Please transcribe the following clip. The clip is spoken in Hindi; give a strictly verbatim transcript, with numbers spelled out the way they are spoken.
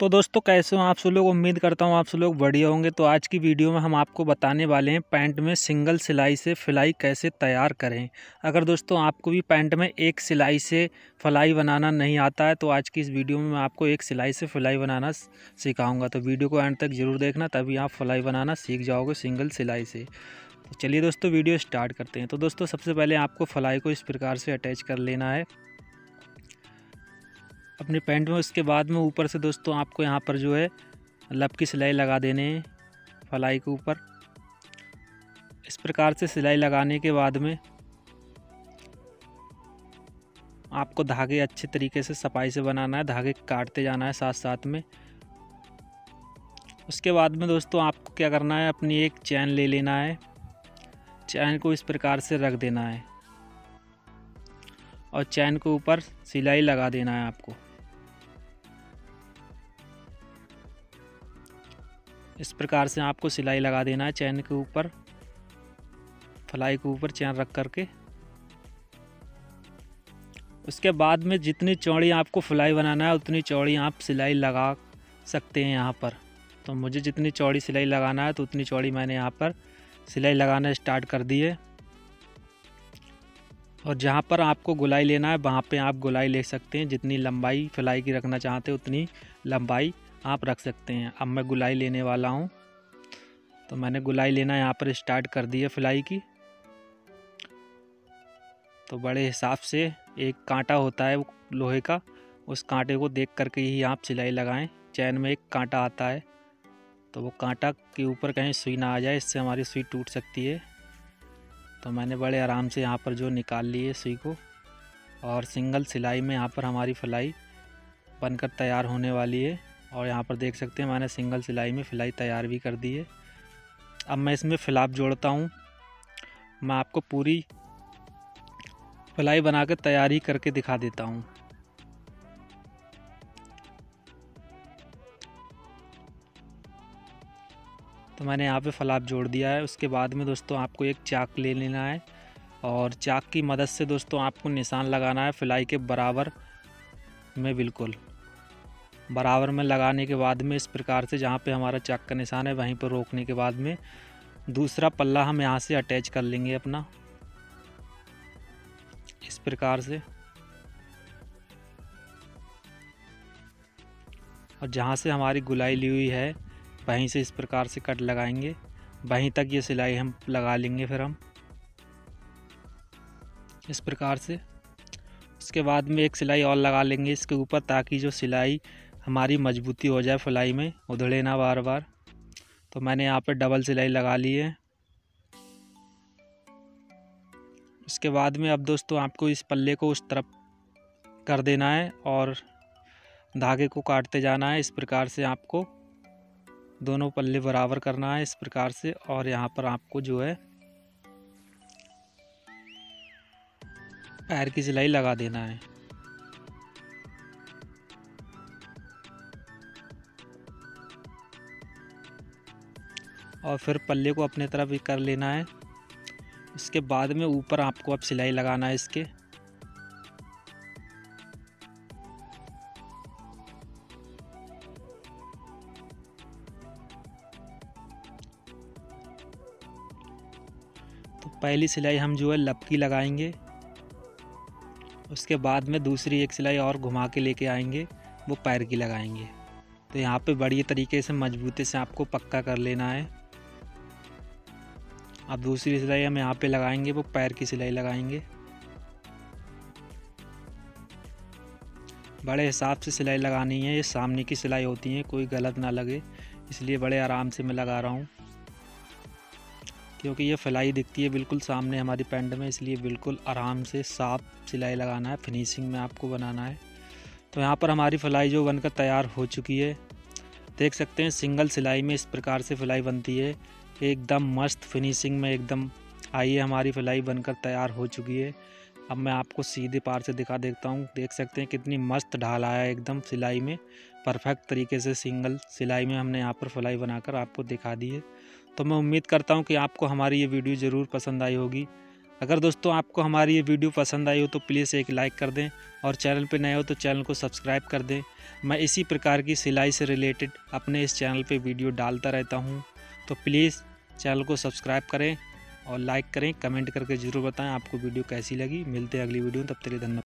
तो दोस्तों कैसे हो आप सब लोग। उम्मीद करता हूँ आप सब लोग बढ़िया होंगे। तो आज की वीडियो में हम आपको बताने वाले हैं पैंट में सिंगल सिलाई से फिलाई कैसे तैयार करें। अगर दोस्तों आपको भी पैंट में एक सिलाई से फलाई बनाना नहीं आता है तो आज की इस वीडियो में मैं आपको एक सिलाई से फिलाई बनाना सिखाऊंगा। तो वीडियो को एंड तक ज़रूर देखना, तभी आप फलाई बनाना सीख जाओगे सिंगल सिलाई से। तो चलिए दोस्तों वीडियो स्टार्ट करते हैं। तो दोस्तों सबसे पहले आपको फलाई को इस प्रकार से अटैच कर लेना है अपने पैंट में। उसके बाद में ऊपर से दोस्तों आपको यहाँ पर जो है लब की सिलाई लगा देने हैं फलाई के ऊपर। इस प्रकार से सिलाई लगाने के बाद में आपको धागे अच्छे तरीके से सफाई से बनाना है, धागे काटते जाना है साथ साथ में। उसके बाद में दोस्तों आपको क्या करना है, अपनी एक चैन ले लेना है, चैन को इस प्रकार से रख देना है और चैन के ऊपर सिलाई लगा देना है आपको। इस प्रकार से आपको सिलाई लगा देना है चैन के ऊपर, फलाई के ऊपर चैन रख करके। उसके बाद में जितनी चौड़ी आपको फलाई बनाना है उतनी चौड़ी आप सिलाई लगा सकते हैं यहाँ पर। तो मुझे जितनी चौड़ी सिलाई लगाना है तो उतनी चौड़ी मैंने यहाँ पर सिलाई लगाना स्टार्ट कर दी है। और जहाँ पर आपको गोलाई लेना है वहाँ पे आप गोलाई ले सकते हैं, जितनी लंबाई फलाई की रखना चाहते हैं उतनी लंबाई आप रख सकते हैं। अब मैं गोलाई लेने वाला हूँ, तो मैंने गोलाई लेना यहाँ पर स्टार्ट कर दी है फलाई की। तो बड़े हिसाब से एक कांटा होता है लोहे का, उस कांटे को देख करके ही आप सिलाई लगाएं। चैन में एक कांटा आता है तो वो कांटा के ऊपर कहीं सुई ना आ जाए, इससे हमारी सुई टूट सकती है। तो मैंने बड़े आराम से यहाँ पर जो निकाल ली है सुई को, और सिंगल सिलाई में यहाँ पर हमारी फलाई बनकर तैयार होने वाली है। और यहाँ पर देख सकते हैं मैंने सिंगल सिलाई में फिलाई तैयार भी कर दी है। अब मैं इसमें फिलाप जोड़ता हूँ। मैं आपको पूरी फलाई बना कर तैयारी करके दिखा देता हूँ। तो मैंने यहाँ पे फलाप जोड़ दिया है। उसके बाद में दोस्तों आपको एक चाक ले लेना है और चाक की मदद से दोस्तों आपको निशान लगाना है फिलाई के बराबर में, बिल्कुल बराबर में लगाने के बाद में इस प्रकार से जहाँ पे हमारा चाक का निशान है वहीं पर रोकने के बाद में दूसरा पल्ला हम यहाँ से अटैच कर लेंगे अपना, इस प्रकार से। और जहाँ से हमारी गुलाई ली हुई है वहीं से इस प्रकार से कट लगाएंगे, वहीं तक ये सिलाई हम लगा लेंगे फिर हम इस प्रकार से। उसके बाद में एक सिलाई और लगा लेंगे इसके ऊपर, ताकि जो सिलाई हमारी मजबूती हो जाए फलाई में, उधड़े ना बार बार। तो मैंने यहाँ पे डबल सिलाई लगा ली है। उसके बाद में अब दोस्तों आपको इस पल्ले को उस तरफ कर देना है और धागे को काटते जाना है। इस प्रकार से आपको दोनों पल्ले बराबर करना है इस प्रकार से। और यहाँ पर आपको जो है पैर की सिलाई लगा देना है। और फिर पल्ले को अपने तरफ ही कर लेना है। इसके बाद में ऊपर आपको अब सिलाई लगाना है इसके। तो पहली सिलाई हम जो है लब की लगाएंगे, उसके बाद में दूसरी एक सिलाई और घुमा के लेके आएंगे, वो पैर की लगाएंगे। तो यहाँ पे बढ़िया तरीके से मजबूती से आपको पक्का कर लेना है। अब दूसरी सिलाई हम यहाँ पे लगाएंगे, वो पैर की सिलाई लगाएंगे। बड़े हिसाब से सिलाई लगानी है, ये सामने की सिलाई होती है, कोई गलत ना लगे, इसलिए बड़े आराम से मैं लगा रहा हूँ। क्योंकि ये फलाई दिखती है बिल्कुल सामने हमारी पैंट में, इसलिए बिल्कुल आराम से साफ सिलाई लगाना है, फिनिशिंग में आपको बनाना है। तो यहाँ पर हमारी फलाई जो बनकर तैयार हो चुकी है, देख सकते हैं सिंगल सिलाई में इस प्रकार से फलाई बनती है, एकदम मस्त फिनिशिंग में एकदम आई है हमारी फलाई बनकर तैयार हो चुकी है। अब मैं आपको सीधे पार से दिखा देता हूँ, देख सकते हैं कितनी मस्त ढाल आया है एकदम सिलाई में, परफेक्ट तरीके से सिंगल सिलाई में हमने यहाँ पर फलाई बनाकर आपको दिखा दी है। तो मैं उम्मीद करता हूँ कि आपको हमारी ये वीडियो ज़रूर पसंद आई होगी। अगर दोस्तों आपको हमारी ये वीडियो पसंद आई हो तो प्लीज़ एक लाइक कर दें और चैनल पे नए हो तो चैनल को सब्सक्राइब कर दें। मैं इसी प्रकार की सिलाई से रिलेटेड अपने इस चैनल पे वीडियो डालता रहता हूँ, तो प्लीज़ चैनल को सब्सक्राइब करें और लाइक करें, कमेंट करके ज़रूर बताएं आपको वीडियो कैसी लगी। मिलते हैं अगली वीडियो में, तब तक के लिए धन्यवाद।